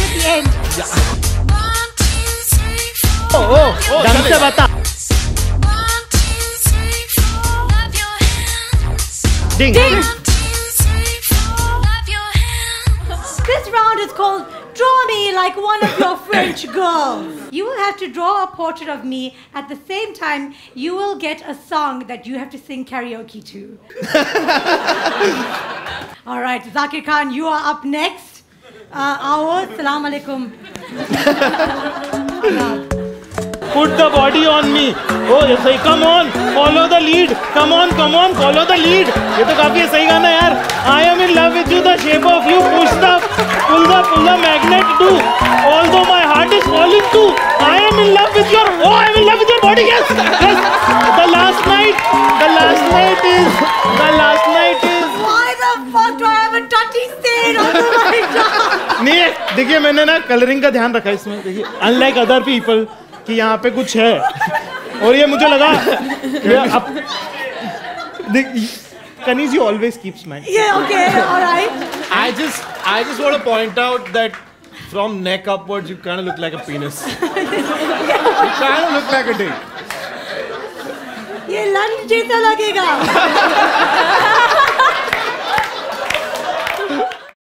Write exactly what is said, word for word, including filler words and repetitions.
at the end. Oh, oh, oh, ढंग से बता. Ding. Ding. This round is called Draw Me Like One of Your French Girls. You will have to draw a portrait of me. At the same time, you will get a song that you have to sing karaoke to. All right, Zakir Khan, you are up next. Uh, Aao, Salam Alaikum. Put the body on me. Oh, ये सही. Come on, follow the lead. Come on, come on, follow the lead. ये तो काफी सही गाना है यार. I am in love with you, the shape of you. Push the, pull the, pull the magnet too. Although my heart is falling too. I am in love with your. Oh, I am in love with your body. Yes, yes. The last night, the last night is, the last night is. Why the fuck do I have a touchy stain on the right arm? नहीं, देखिए मैंने ना colouring का ध्यान रखा इसमें. देखिए, unlike other people. कि यहाँ पे कुछ है और ये मुझे लगा अब Kaneez, you always keep smiling. Yeah, okay, all right. I just I just want to point out that from neck upwards you kind of look like a penis. You kind of look like a dick. ये lunch जैसा लगेगा.